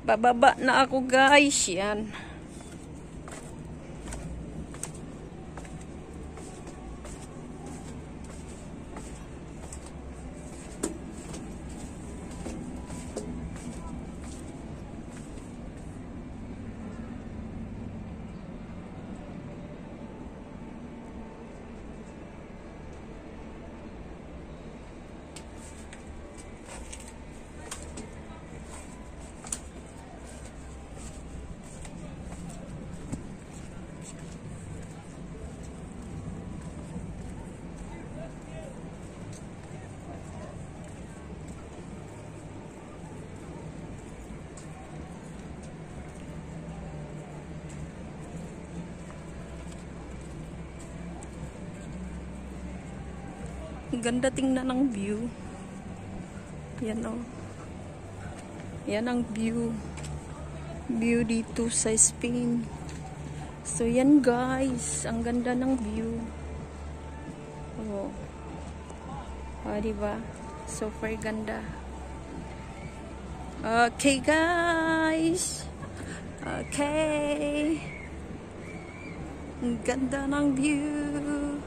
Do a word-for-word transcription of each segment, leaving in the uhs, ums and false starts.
Pababa na ako guys. Yan. Ganda tingnan ng view. Yan o. Yan ang view. View dito sa Spain. So yan guys. Ang ganda ng view. Oh. Oh, diba? Super ganda. Okay guys. Okay. Ang ganda ng view.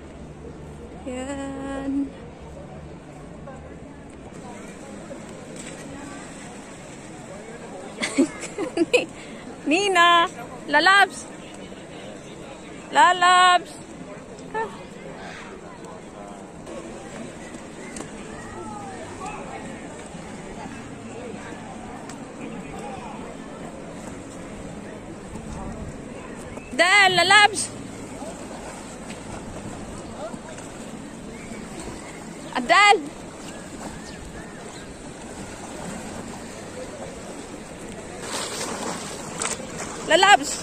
Yan. Nina, lalabs. Lalabs. Ah. Dal, lalabs. Adal! Lalabs!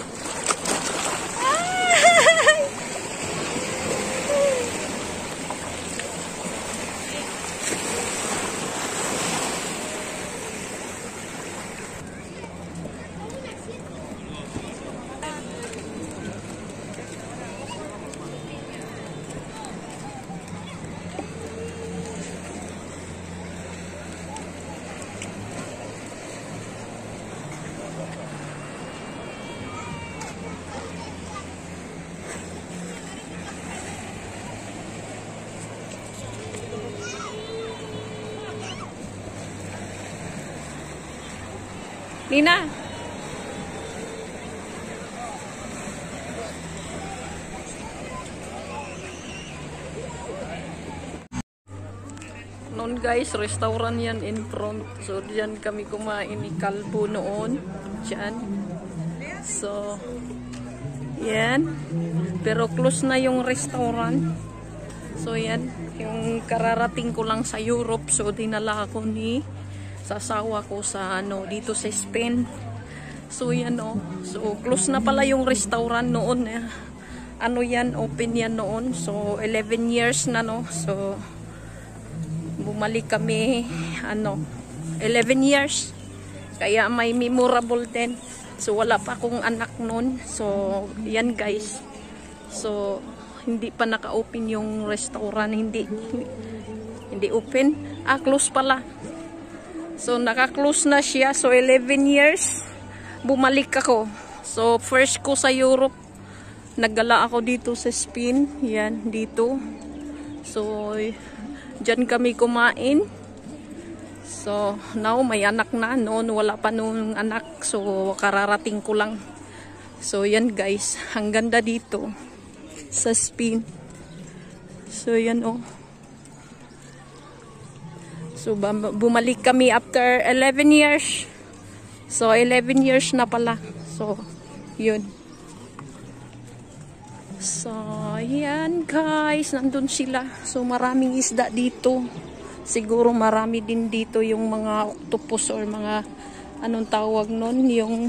Nina. Noon guys, restaurant yan in front. So diyan kami kumain ni Kalbo noon. Diyan. So yan. Pero close na yung restaurant. So yan, yung kararating ko lang sa Europe. So dinala ako ni sasawa ko sa ano dito sa Spain. So yan oh. So close na pala yung restaurant noon eh. Ano yan, open yan noon. So eleven years na no. So bumalik kami ano eleven years. Kaya may memorable din. So wala pa akong anak noon. So yan guys. So hindi pa naka-open yung restaurant, hindi hindi open. Ah, close pala. So, naka-close na siya. So, eleven years, bumalik ako. So, first ko sa Europe, naggala ako dito sa Spain. Yan, dito. So, dyan kami kumain. So, now, may anak na. Noon, wala pa noong anak. So, kararating ko lang. So, yan guys. Ang ganda dito sa Spain. So, yan oh. So, bumalik kami after eleven years. So, eleven years na pala. So, yun. So, yan guys. Nandun sila. So, maraming isda dito. Siguro marami din dito yung mga octopus or mga anong tawag nun. Yung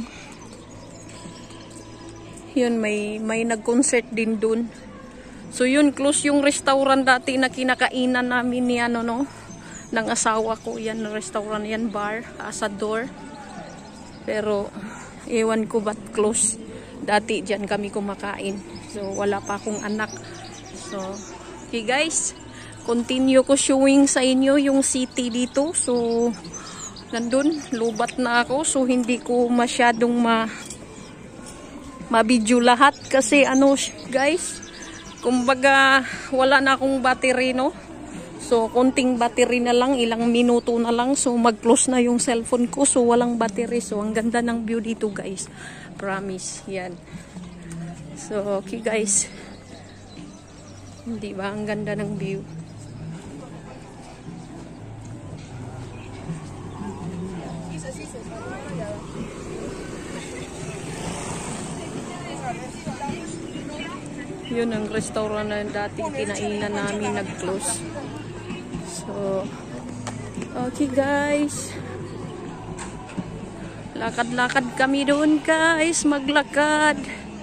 yun, may, may nag-concert din dun. So, yun, close yung restaurant dati na kinakainan namin ni ano, no? Ng asawa ko. Yan, restaurant yan, bar, asador. Pero, ewan ko ba't close. Dati, dyan kami kumakain. So, wala pa akong anak. So, okay guys. Continue ko showing sa inyo yung city dito. So, nandun, lubat na ako. So, hindi ko masyadong ma mabidyo lahat. Kasi ano, guys, kumbaga, wala na akong battery, no? So, konting battery na lang, ilang minuto na lang. So, mag-close na yung cellphone ko. So, walang battery. So, ang ganda ng view dito, guys. Promise. Yan. So, okay, guys. Hindi ba? Ang ganda ng view. Yun ang restaurant na dating kinainan namin nag-close. So, okay guys. Lakad-lakad kami doon guys. Maglakad.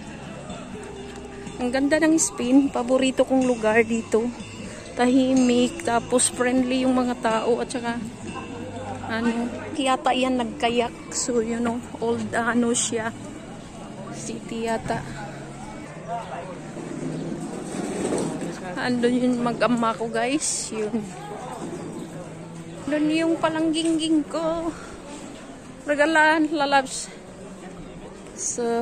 Ang ganda ng Spain. Paborito kong lugar dito. Tahimik. Tapos friendly yung mga tao. At saka, ano, yata yan nagkayak. So, you know, old ano siya. City yata. Andun yung mag-ama ko guys. Yun. Andun yung palangging-ging ko. Regalan, lalabs. So,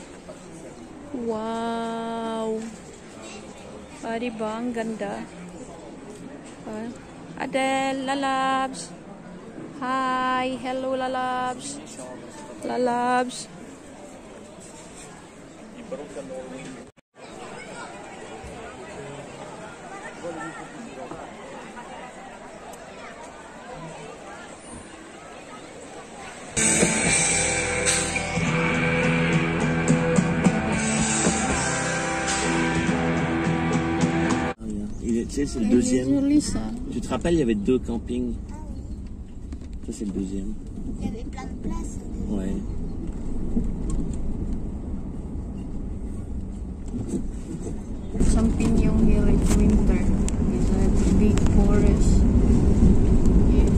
wow. Ah, diba? Ang ganda. Ah, Adele, lalabs. Hi. Hello, lalabs. Lalabs. Tu sais, c'est le deuxième. Tu te rappelles, il y avait deux campings. Ça, c'est le deuxième. Il y avait plein de places. Ouais. Champignon here in winter. It's a big forest. Yeah.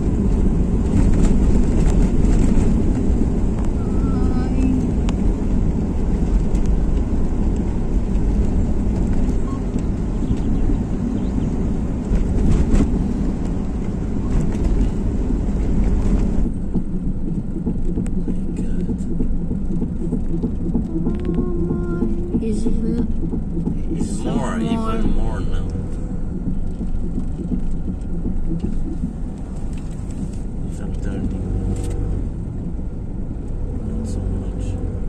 Is it It's more, even more now. If I'm turning, not so much.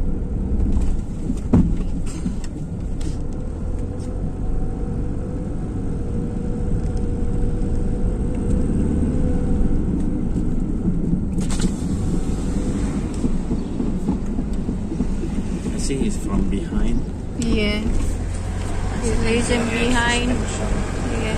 I see he's from behind. Yeah. He's reason behind. Yeah.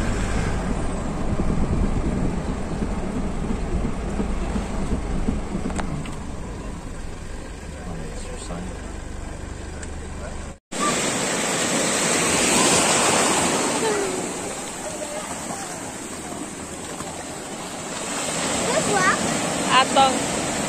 Atong.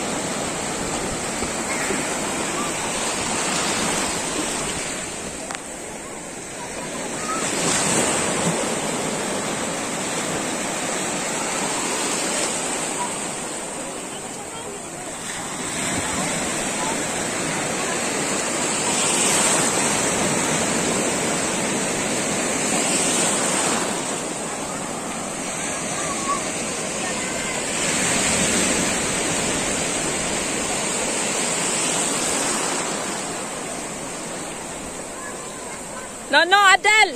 No, no, Adele!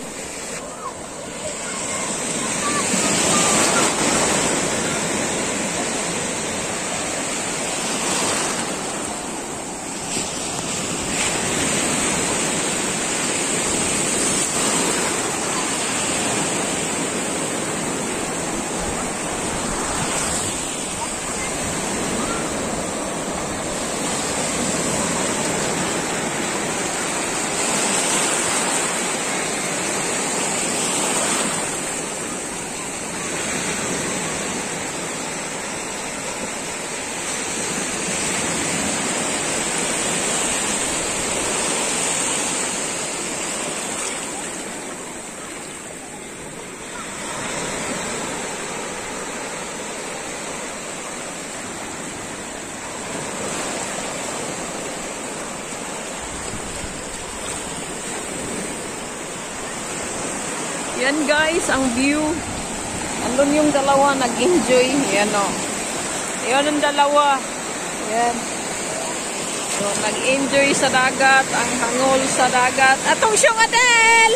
Yan guys, ang view. Andun yung dalawa nag-enjoy. Yan o. Yan ang dalawa. Yan. So, nag-enjoy sa dagat. Ang hangol sa dagat. Atong siyong Adel!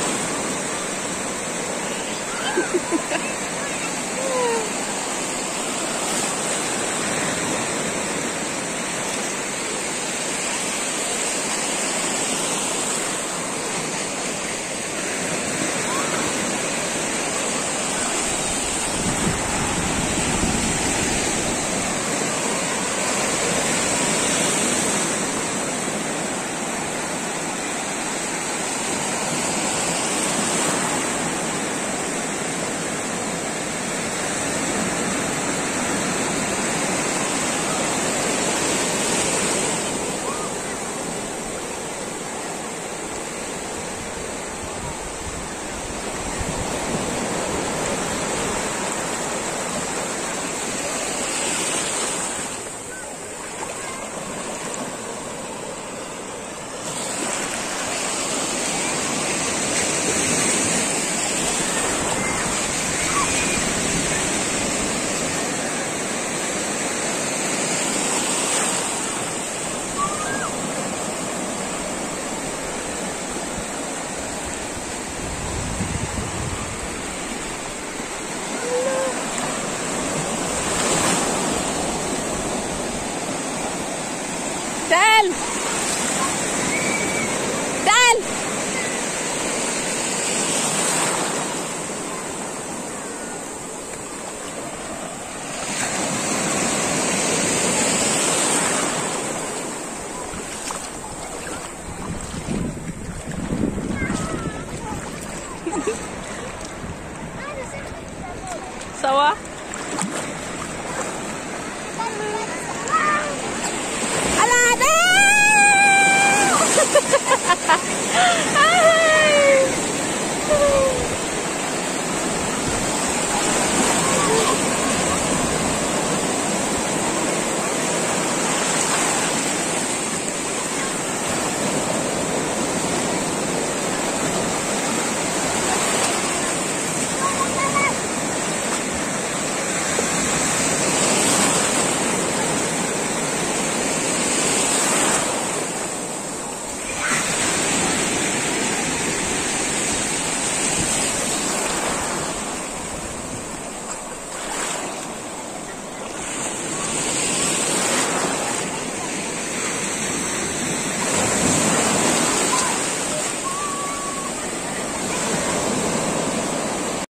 Dal! Dal! Sawa? Ala, Dal!